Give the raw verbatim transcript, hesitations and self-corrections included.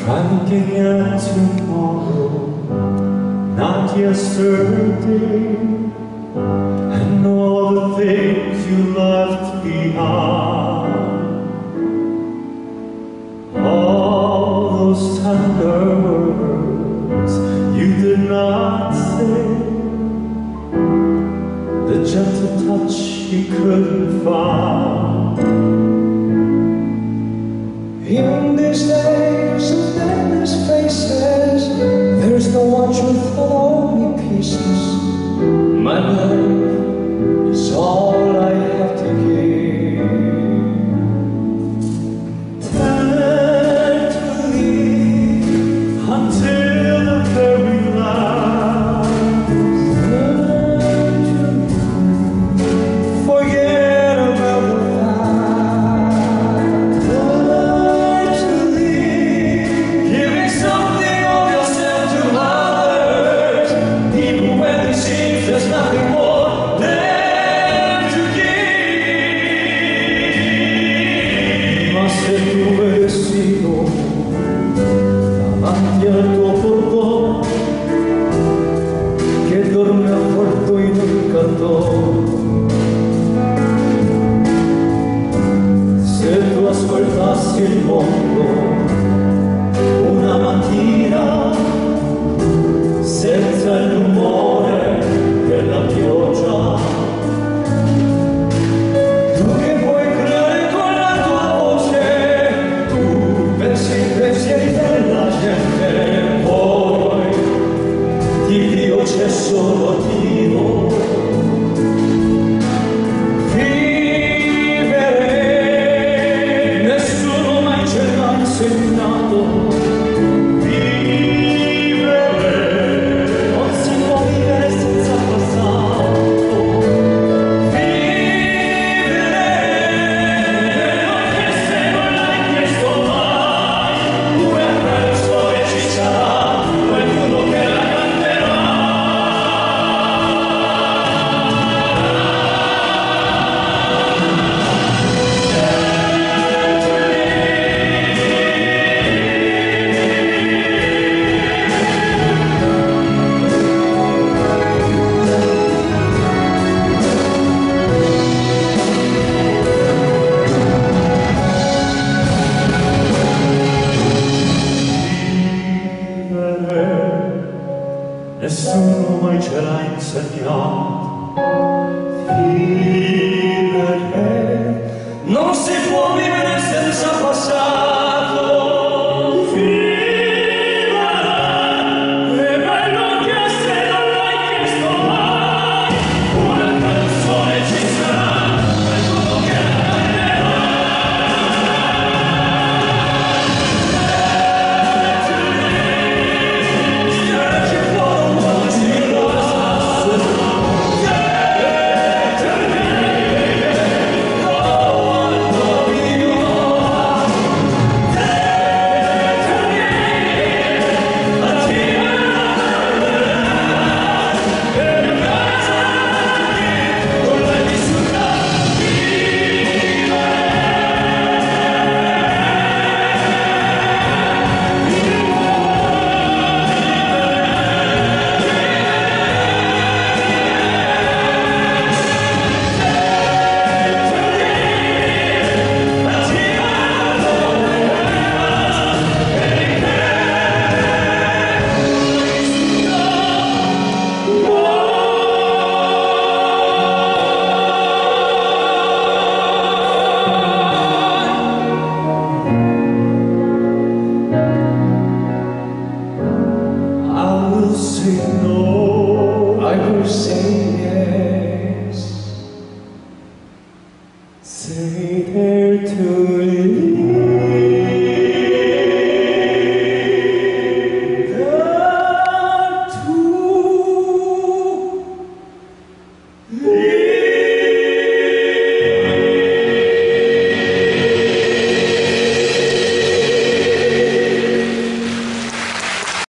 Looking at tomorrow, not yesterday, and all the things you left behind, all those tender words you did not say, the gentle touch you couldn't find. In these days of endless faces, there's no one truth, only pieces. My life is all I have to give. Tenderly until the very last. Forget about the se tu avessi davanti al tuo portone che dorme avvolto in un cartone, se tu ascoltassi il mondo una mattina senza il rumore della pioggia, c'è solo Dio. Vivere nessuno mai ce l'ha insegnato. Vivere non si può vivere senza passato. Vivere anche se non l'hai chiesto mai, tu hai perso e ci sarà qualcuno che la nessuno mai ce l'ha insegnato.